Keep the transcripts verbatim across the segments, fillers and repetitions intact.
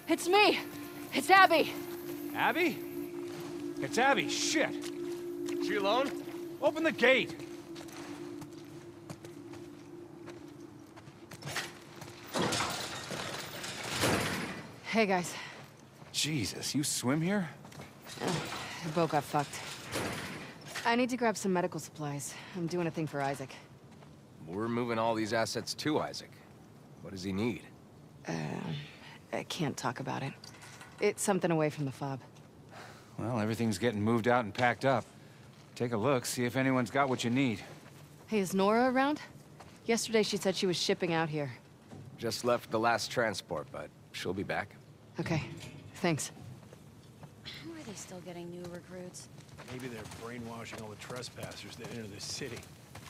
It's me! It's Abby! Abby? It's Abby, shit! She alone? Open the gate! Hey, guys. Jesus, you swim here? The boat got fucked. I need to grab some medical supplies. I'm doing a thing for Isaac. We're moving all these assets to Isaac. What does he need? Uh, I can't talk about it. It's something away from the fob. Well, everything's getting moved out and packed up. Take a look, see if anyone's got what you need. Hey, is Nora around? Yesterday she said she was shipping out here. Just left the last transport, but she'll be back. Okay, thanks. How are they still getting new recruits? Maybe they're brainwashing all the trespassers that enter the city.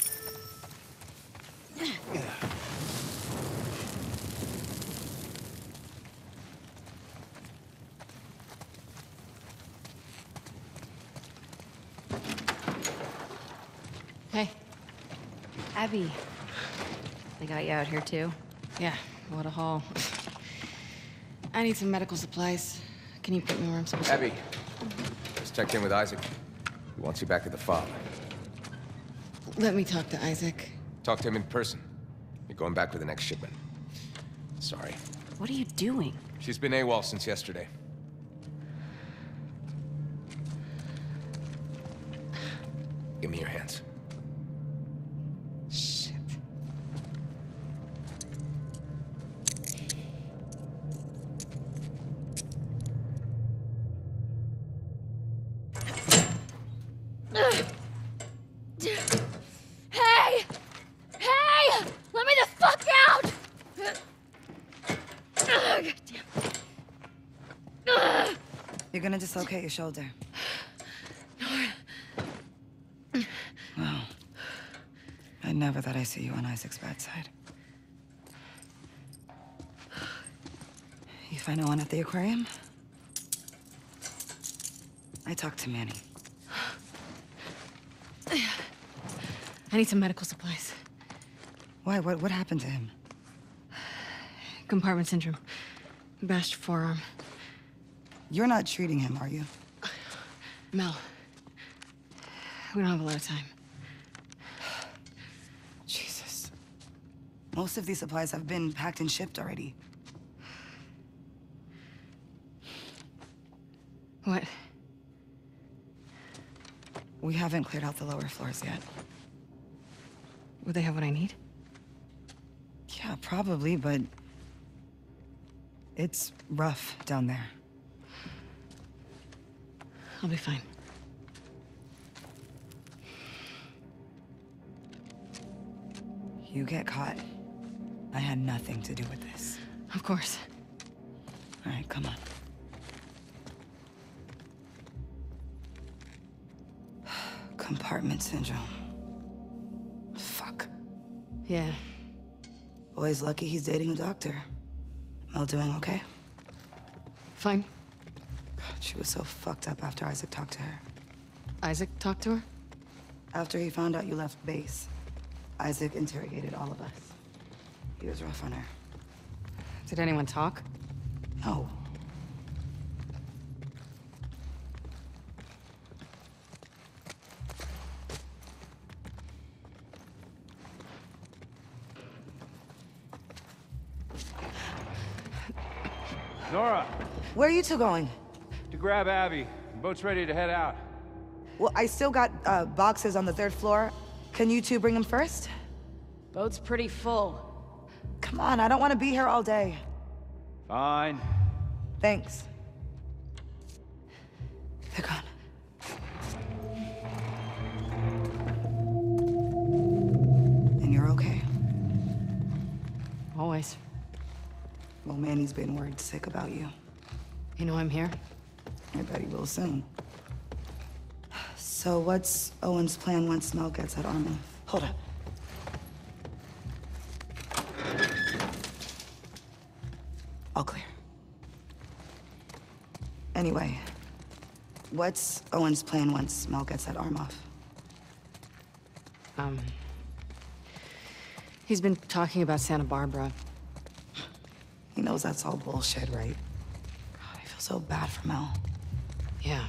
Hey. Abby. They got you out here too? Yeah, what a haul. I need some medical supplies. Can you put me where I'm supposed to? Abby, just checked in with Isaac. He wants you back at the fob. Let me talk to Isaac. Talk to him in person. You're going back with the next shipment. Sorry. What are you doing? She's been AWOL since yesterday. Give me your hands. Shit. Hey! Hey! Let me the fuck out! God damn. You're gonna dislocate your shoulder. Well, I never thought I'd see you on Isaac's bad side. You find no one at the aquarium? I talked to Manny. I need some medical supplies. Why? What, what happened to him? Compartment syndrome. Bashed forearm. You're not treating him, are you? Mel. We don't have a lot of time. Jesus. Most of these supplies have been packed and shipped already. What? We haven't cleared out the lower floors yet. Would they have what I need? Yeah, probably, but... it's rough down there. I'll be fine. You get caught. I had nothing to do with this. Of course. All right, come on. Compartment syndrome. Fuck. Yeah. Boy's lucky he's dating a doctor. Mel doing okay? Fine. God, she was so fucked up after Isaac talked to her. Isaac talked to her? After he found out you left base, Isaac interrogated all of us. He was rough on her. Did anyone talk? No. Nora, Where are you two going? to grab Abby. The boat's ready to head out. Well, I still got uh, boxes on the third floor. Can you two bring them first? Boat's pretty full. Come on, I don't want to be here all day. Fine. Thanks. They're gone. And you're okay? Always. Well, Manny's been word sick about you. You know I'm here? I bet he will soon. So what's Owen's plan once Mel gets at Army? Hold up. All clear. Anyway, what's Owen's plan once Mel gets that arm off? Um... He's been talking about Santa Barbara. He knows that's all bullshit, right? feel so bad for Mel. Yeah.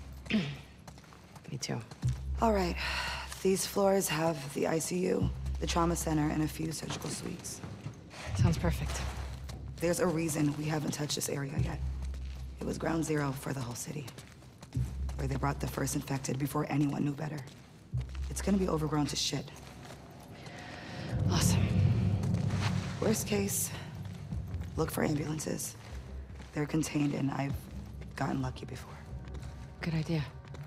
Me too. All right. These floors have the I C U, the trauma center, and a few surgical suites. Sounds perfect. There's a reason we haven't touched this area yet. It was ground zero for the whole city, where they brought the first infected before anyone knew better. It's gonna be overgrown to shit. Awesome. Worst case, look for ambulances. They're contained, and I've gotten lucky before. Good idea.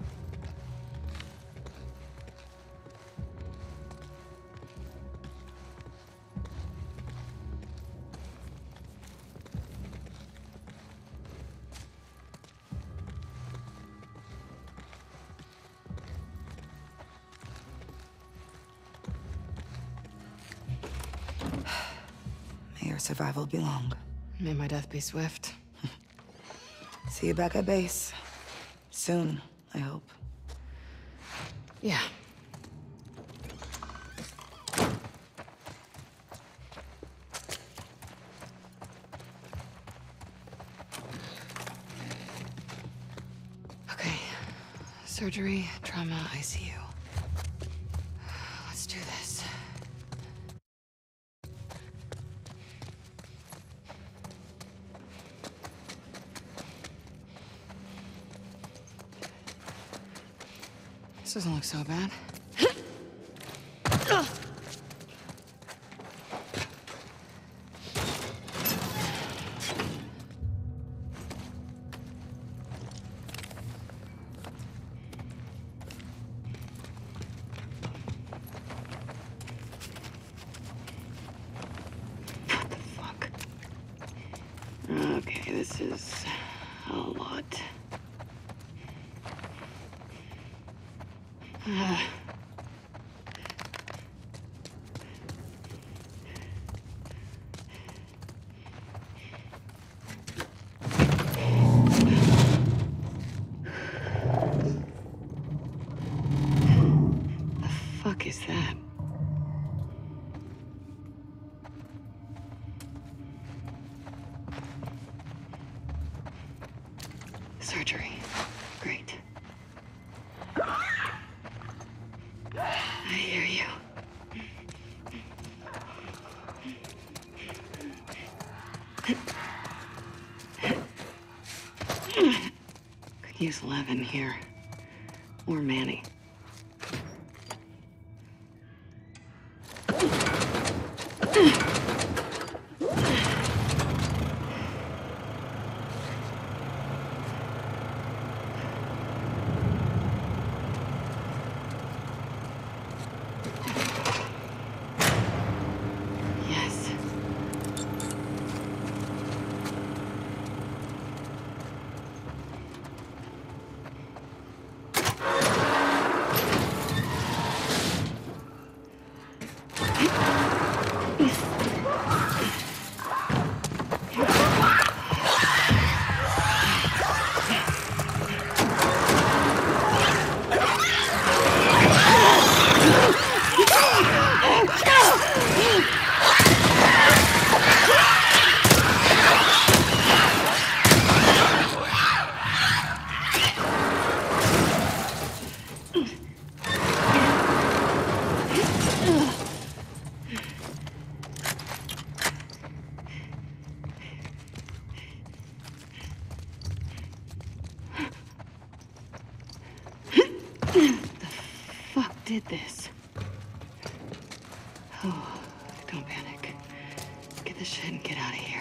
May your survival be long. May my death be swift. See you back at base. Soon, I hope. Yeah. Okay. Surgery, trauma, I C U. Let's do this. This doesn't look so bad. What the fuck? Okay, this is a lot. Uh. The fuck is that? Surgery. Great. I hear you. Could use Levin here. Or Manny. Yes. Did this. Oh, don't panic. Get the shit and get out of here.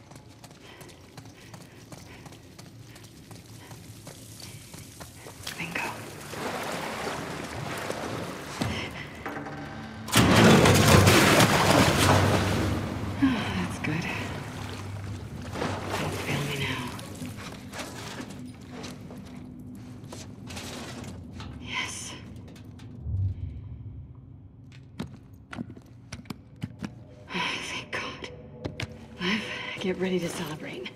Bingo. That's good. Don't fail me now. Yes. Thank God. Liv, get ready to celebrate.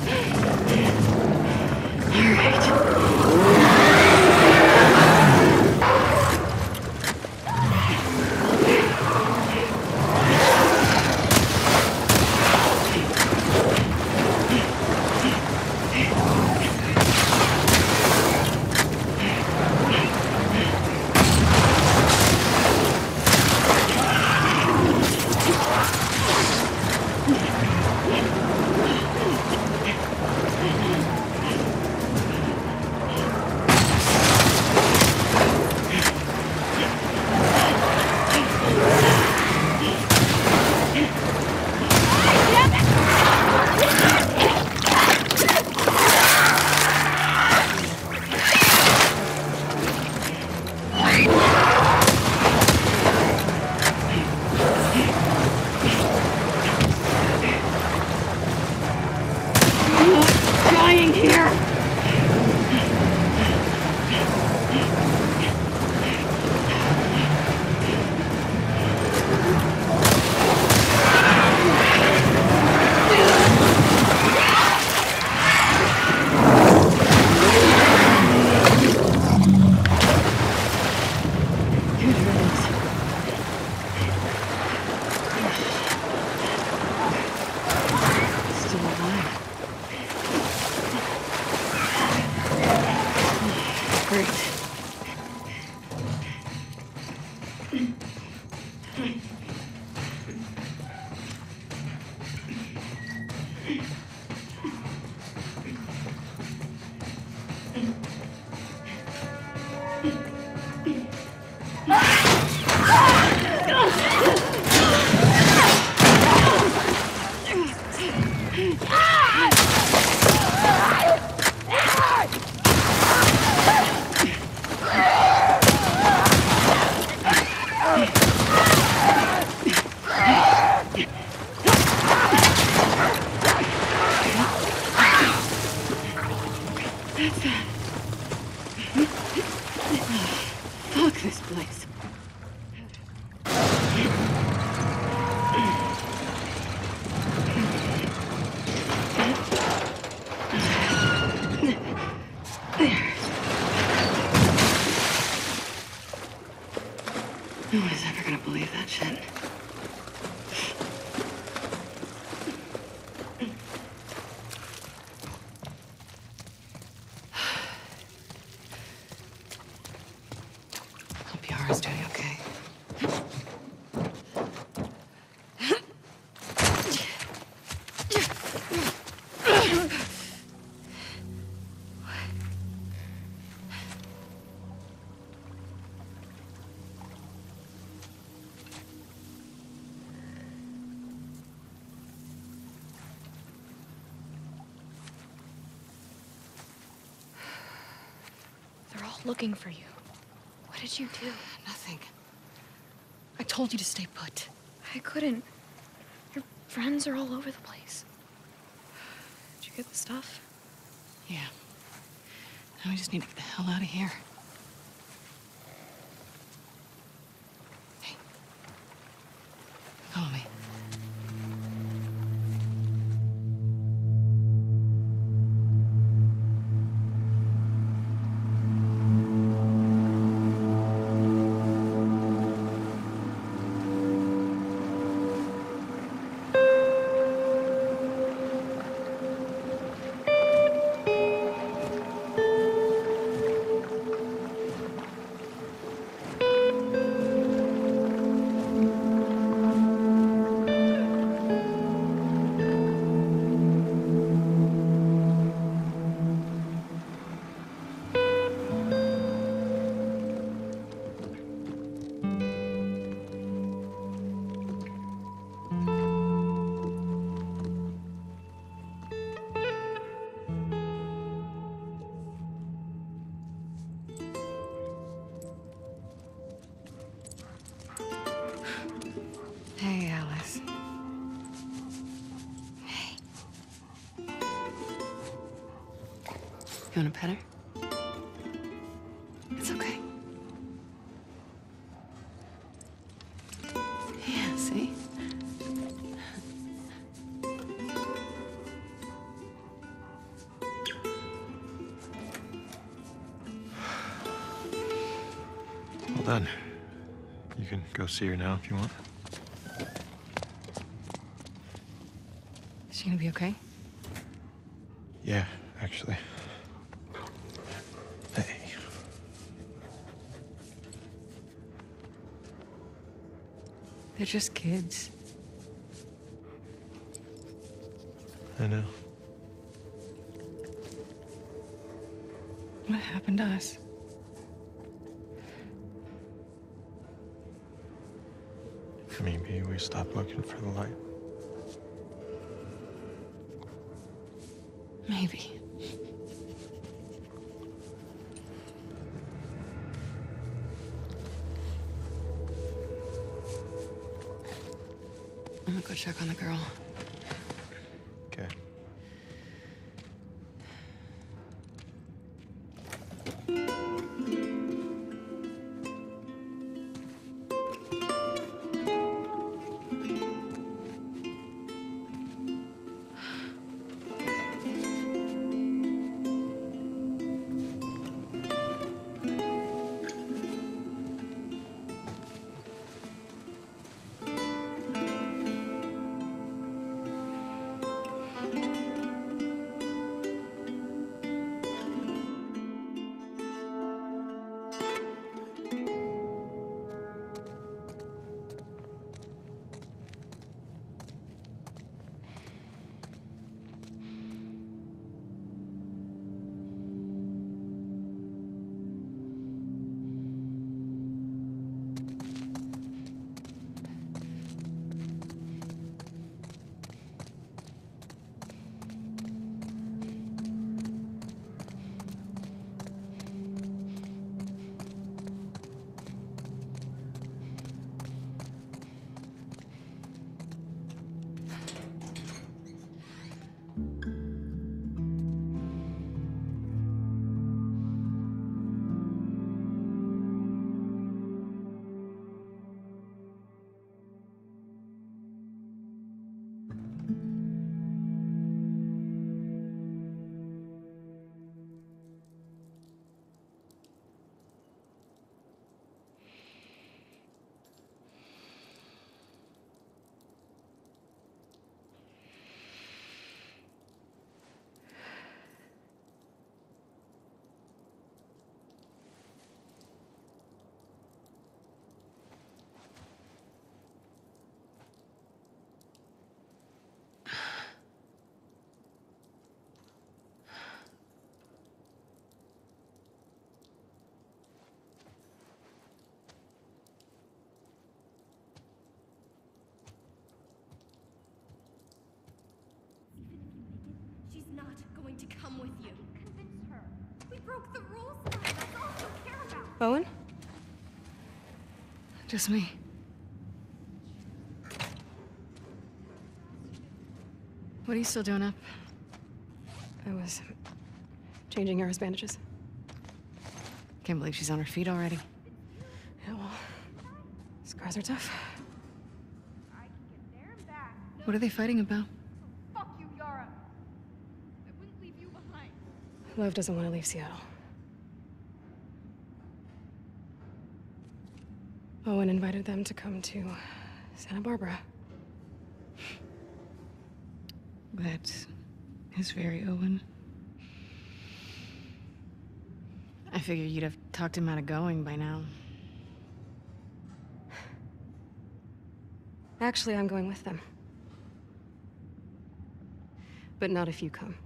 Fuck this place. No one is ever gonna believe that shit. Hope Yara's doing okay. They're all looking for you. What did you do? Nothing. I told you to stay put. I couldn't. Your friends are all over the place. Did you get the stuff? Yeah. Now we just need to get the hell out of here. Hey. Follow me. Hey, Alice. Hey. You want a pet her? It's okay. Yeah, see? done. You can go see her now if you want. Is she gonna be okay? Yeah, actually. Hey. They're just kids. I know. What happened to us? Maybe we stopped looking for the light. Maybe. I'm gonna go check on the girl. Okay. She's not going to come with you. Convince her. We broke the rules now. That's all she'll care about. Owen? Just me. What are you still doing up? I was changing Yara's bandages. Can't believe she's on her feet already. Yeah, well, scars are tough. I can get there and back. No, What are they fighting about? fuck you, Yara. I wouldn't leave you behind. Love doesn't want to leave Seattle. Owen invited them to come to Santa Barbara. That is very Owen. I figured you'd have talked him out of going by now. Actually, I'm going with them. But not if you come.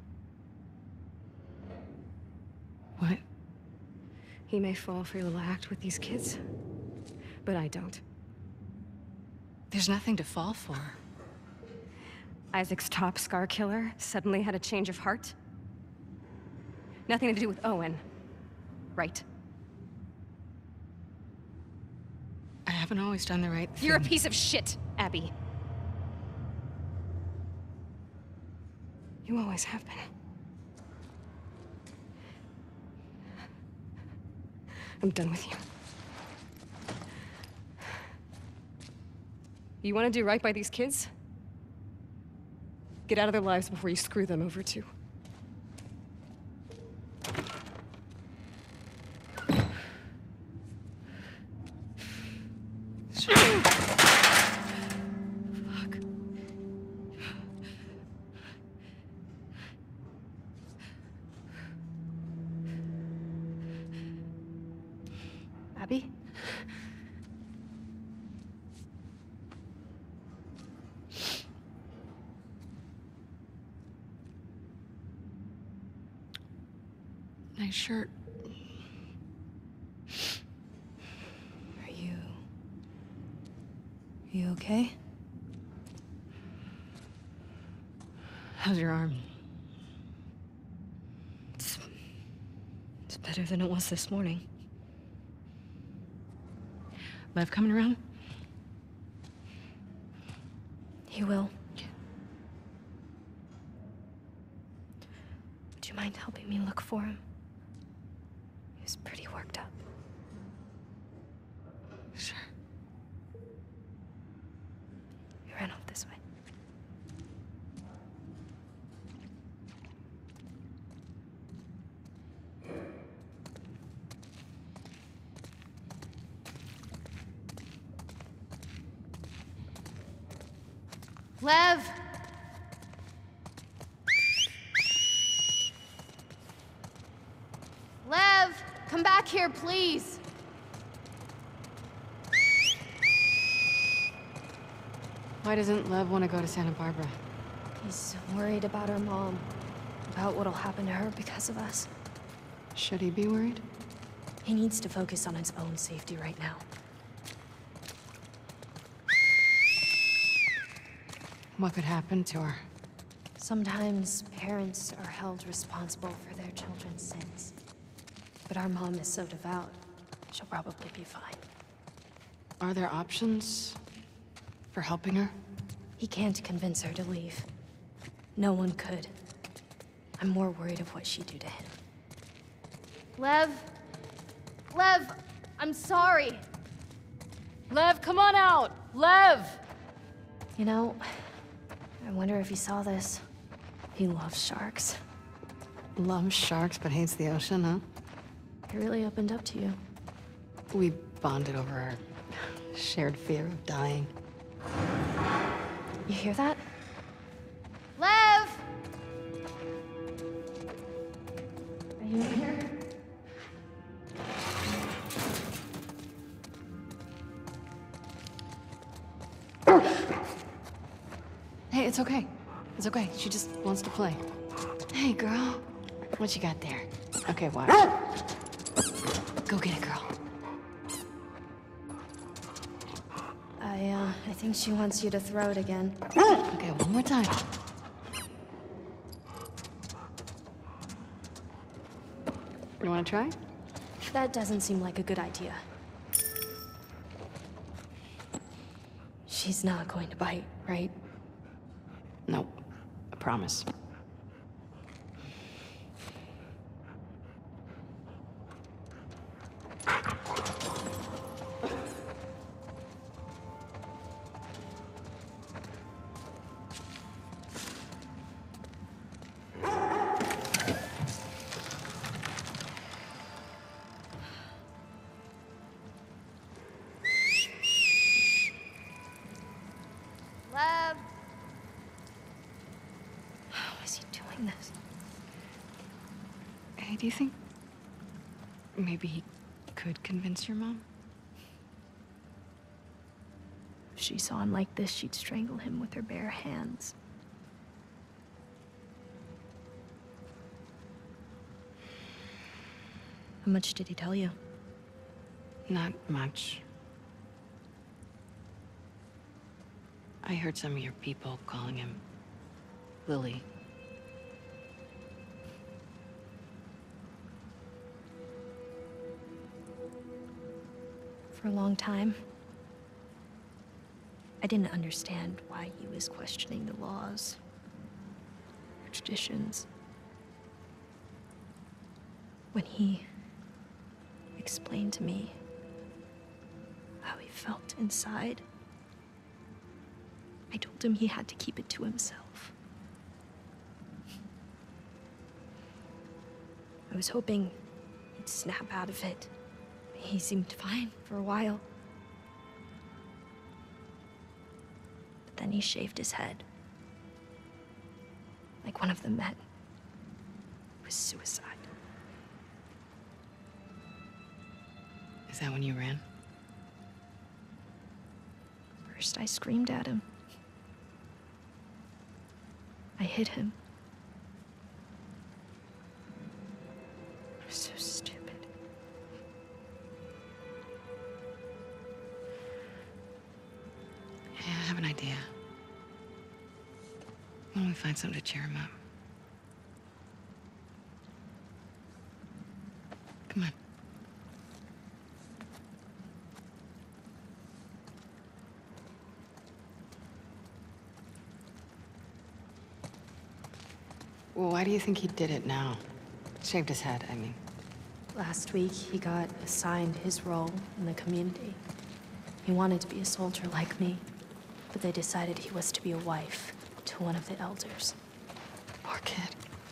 What? He may fall for your little act with these kids, but I don't. There's nothing to fall for. Isaac's top scar killer suddenly had a change of heart? Nothing to do with Owen, right? I haven't always done the right thing. You're a piece of shit, Abby. You always have been. I'm done with you. You want to do right by these kids? Get out of their lives before you screw them over too. Abby? Nice shirt. Are you... Are you okay? How's your arm? It's... It's better than it was this morning. Lev coming around? He will. Would you mind helping me look for him? He was pretty worked up. Sure. He ran off this way. Lev! Lev! Come back here, please! Why doesn't Lev want to go to Santa Barbara? He's worried about our mom. About what'll happen to her because of us. Should he be worried? He needs to focus on his own safety right now. What could happen to her? Sometimes parents are held responsible for their children's sins. But our mom is so devout, she'll probably be fine. Are there options for helping her? He can't convince her to leave. No one could. I'm more worried of what she'd do to him. Lev? Lev, I'm sorry. Lev, come on out! Lev! You know, I wonder if he saw this. He loves sharks. Loves sharks but hates the ocean, huh? He really opened up to you. We bonded over our shared fear of dying. You hear that? Lev! Are you in here? Hey, it's okay. It's okay. She just wants to play. Hey, girl. What you got there? Okay, watch. Go get it, girl. I, uh, I think she wants you to throw it again. Okay, one more time. You wanna try? That doesn't seem like a good idea. She's not going to bite, right? No, I promise. Lev! How is he doing this? Hey, do you think maybe he could convince your mom? If she saw him like this, she'd strangle him with her bare hands. How much did he tell you? Not much. I heard some of your people calling him Lily. For a long time, I didn't understand why he was questioning the laws, or traditions. When he explained to me how he felt inside, I told him he had to keep it to himself. I was hoping he'd snap out of it. He seemed fine for a while. But then he shaved his head. Like one of the men. It was suicide. Is Is that when you ran? First, I screamed at him. I hit him. I was so stupid. Hey, I have an idea. Why don't we find something to cheer him up? Come on. Well, why do you think he did it now? Shaved his head, I mean. Last week, he got assigned his role in the community. He wanted to be a soldier like me, but they decided he was to be a wife to one of the elders. Poor kid.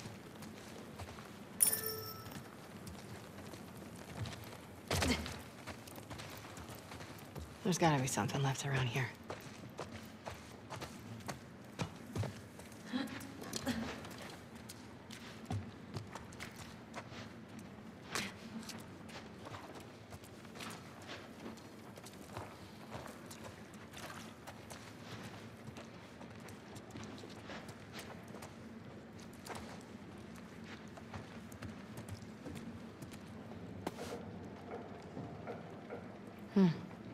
There's gotta be something left around here. Hmm.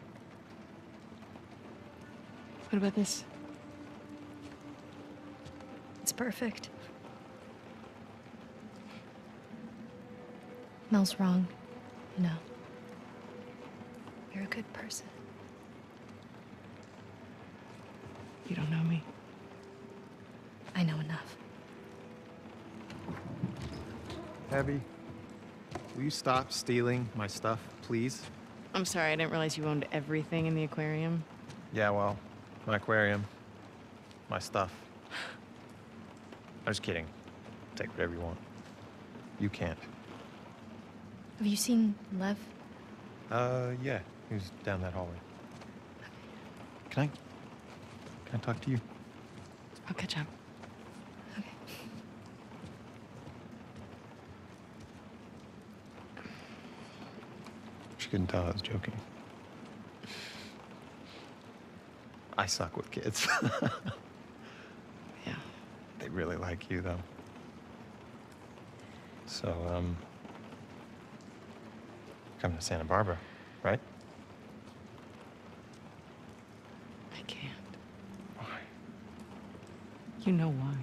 What about this? It's perfect. Mel's wrong, you know. You're a good person. You don't know me. I know enough. Abby, will you stop stealing my stuff, please? I'm sorry, I didn't realize you owned everything in the aquarium. Yeah, well, my aquarium, my stuff. I'm just kidding. Take whatever you want. You can't. Have you seen Lev? Uh, yeah, he was down that hallway. Can I, can I talk to you? I'll catch up. Okay. She couldn't tell I was joking. I suck with kids. Yeah. They really like you, though. So, um, coming to Santa Barbara, right? I can't. Why? You know why.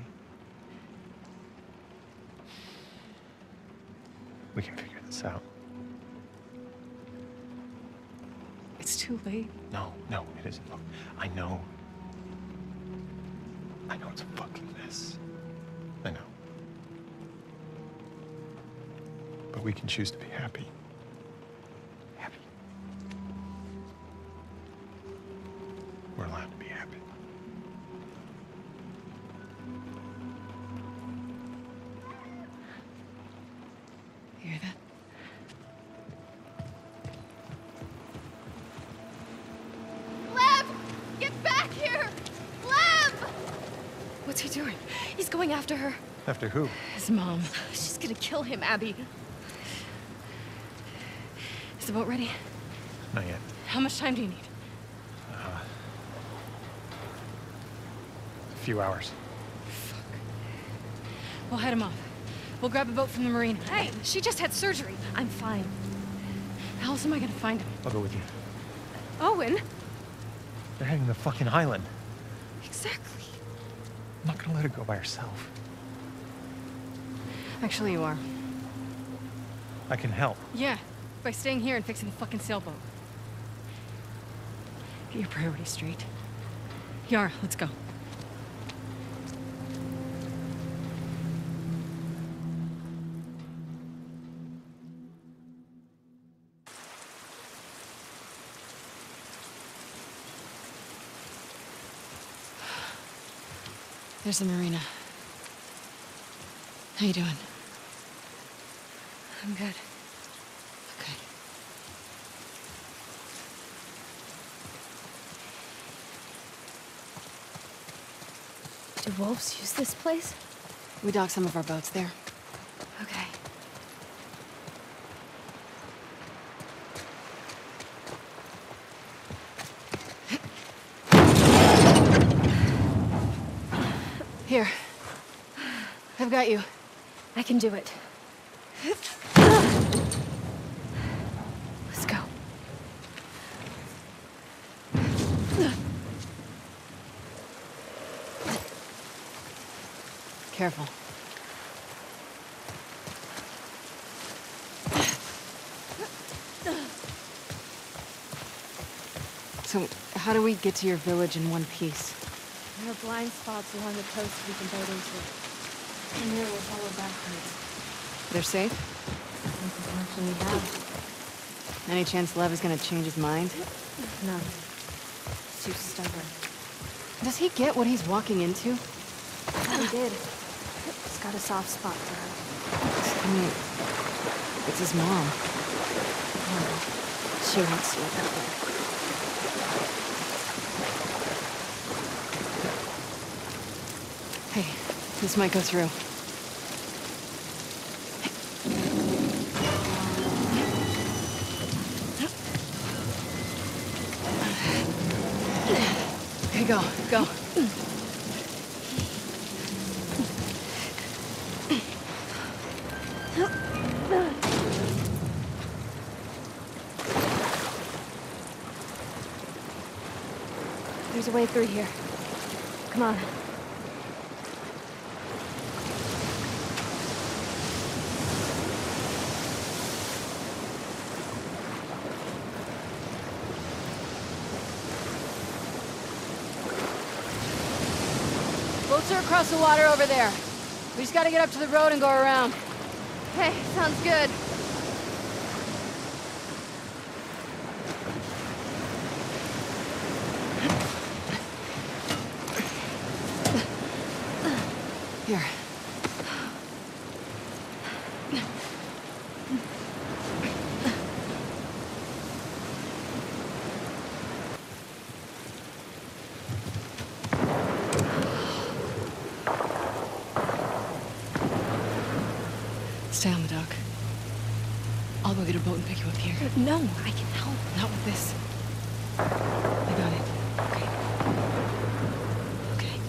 We can figure this out. It's too late. No, no, it isn't. Look, I know. I know it's a fucking mess. I know. But we can choose to be happy. Happy. We're allowed to be happy. You hear that? Lev! Get back here! Lev! What's he doing? He's going after her. After who? His mom. She's gonna kill him, Abby. Is the boat ready? Not yet. How much time do you need? A few hours. We'll head him off. We'll grab a boat from the marina. Hey, she just had surgery. I'm fine. How else am I gonna find him? I'll go with you. Owen? They're heading to the fucking island. Exactly. I'm not gonna let her go by herself. Actually, you are. I can help. Yeah, by staying here and fixing the fucking sailboat. Get your priorities straight. Yara, let's go. There's the marina. How you doing? I'm good. Okay. Do wolves use this place? We dock some of our boats there. Okay. I've got you. I can do it. Let's go. Careful. So, how do we get to your village in one piece? There are blind spots along the coast we can boat into. And here we'll follow backwards. They're safe? That's as much as we have. Any chance Lev is gonna change his mind? No. He's too stubborn. Does he get what he's walking into? Yeah, he did. He's got a soft spot for her. I mean, it's his mom. No. She won't see it that way. Hey, this might go through. Okay, go, go. There's a way through here. Come on. Boats are across the water over there. We just gotta get up to the road and go around. Hey, sounds good. Here. Stay on the dock. I'll go get a boat and pick you up here. No, I can help. Not with this. I got it. Okay. Okay.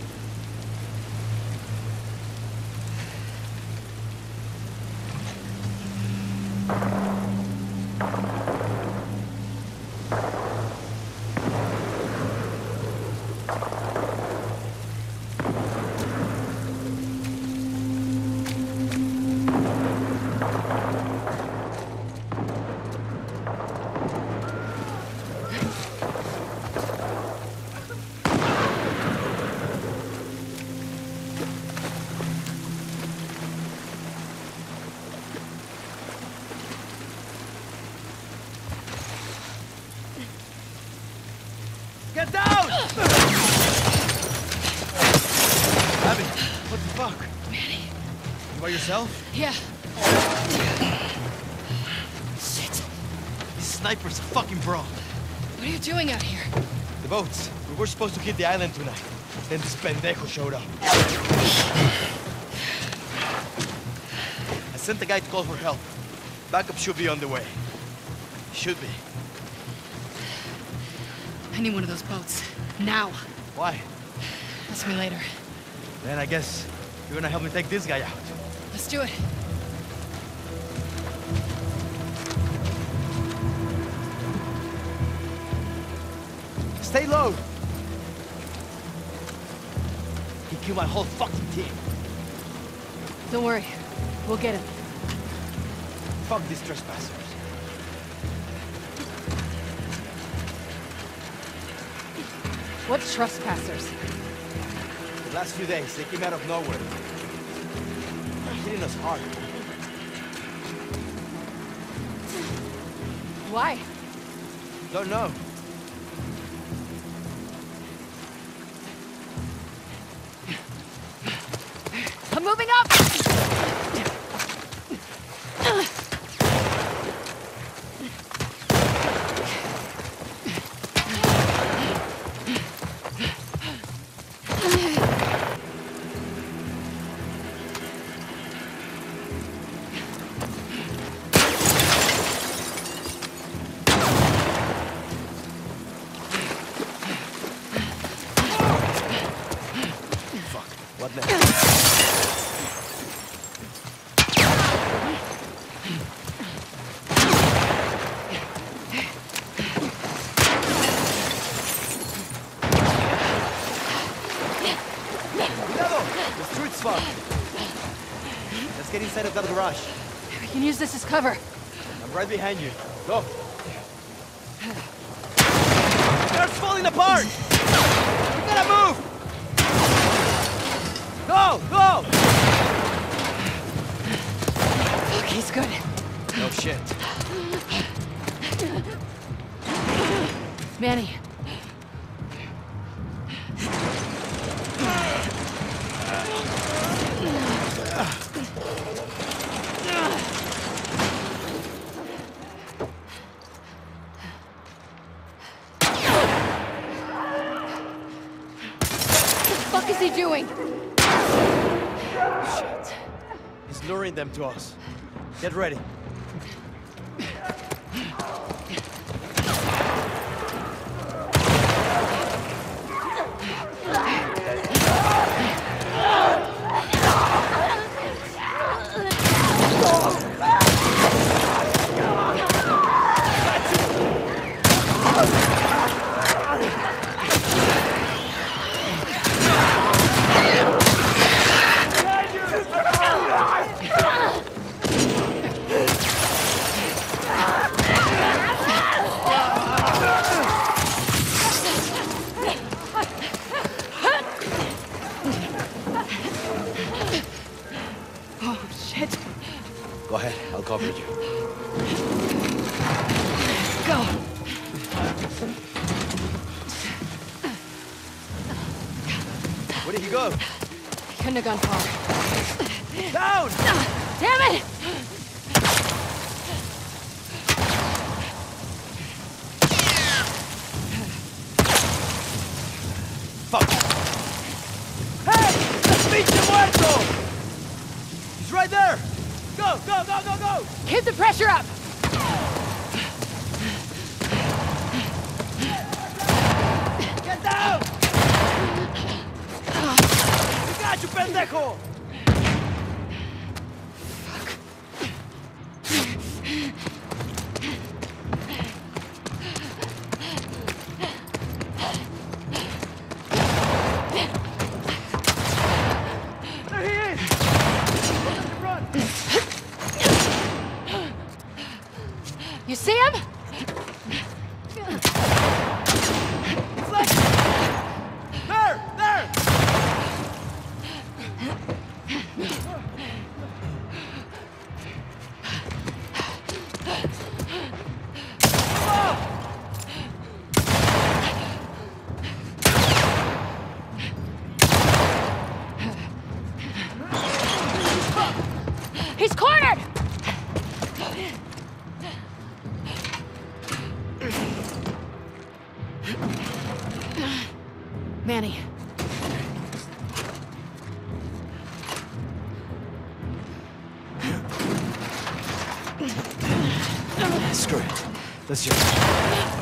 Get down! Abby, what the fuck? Manny. You by yourself? Yeah. Shit. This sniper's a fucking bro. What are you doing out here? The boats. We were supposed to hit the island tonight. Then this pendejo showed up. I sent the guy to call for help. Backup should be on the way. Should be. I need one of those boats. Now. Why? Ask me later. Then I guess you're gonna help me take this guy out. Let's do it. Stay low! He killed my whole fucking team. Don't worry. We'll get him. Fuck these trespassers. What trespassers? The last few days, they came out of nowhere. They're hitting us hard. Why? Don't know. I'm moving up! What next? side of that garage. We can use this as cover. I'm right behind you. Go. Car's falling apart! We gotta move! Go! Go! Look, he's good. No shit. Manny. What the fuck is he doing? Shit. He's luring them to us. Get ready. Go ahead, I'll cover you. Go. Where did he go? He couldn't have gone far. Down! Damn it! Fuck! Hey! ¡El pinche muerto! He's right there! Go, go, go, go, go! Keep the pressure up! Get down! You got you, pendejo! There he is! Run! You see him? He's like... There! There! He's cornered! Manny. Screw it. Let's just...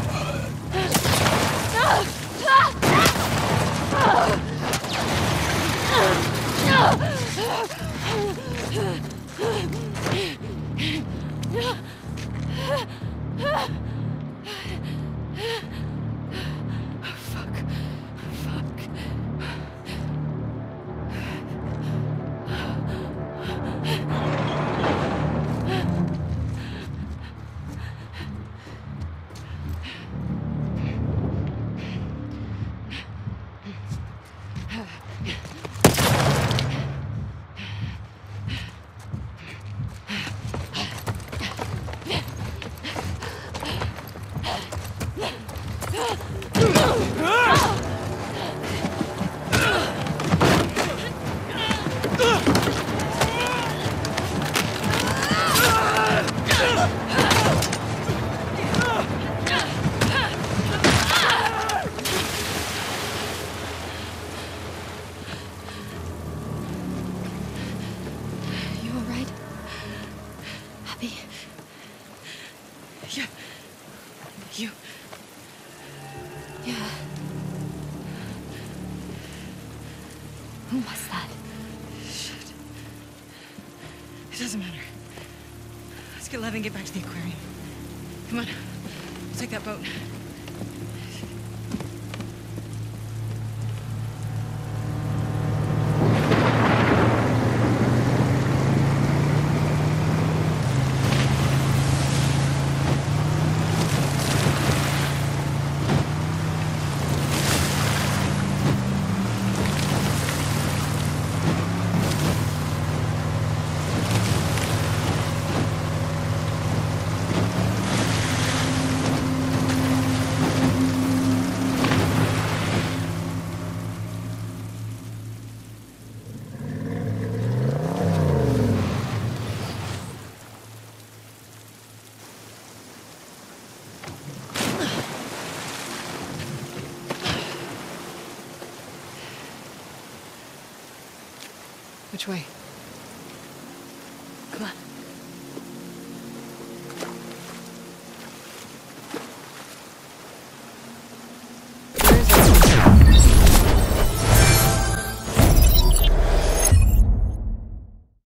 You all right? Happy? Yeah. You. Yeah. Who was that? Shit. It doesn't matter. Let's get Lev and get back to the aquarium. Come on. We'll take that boat. Which way? Come on.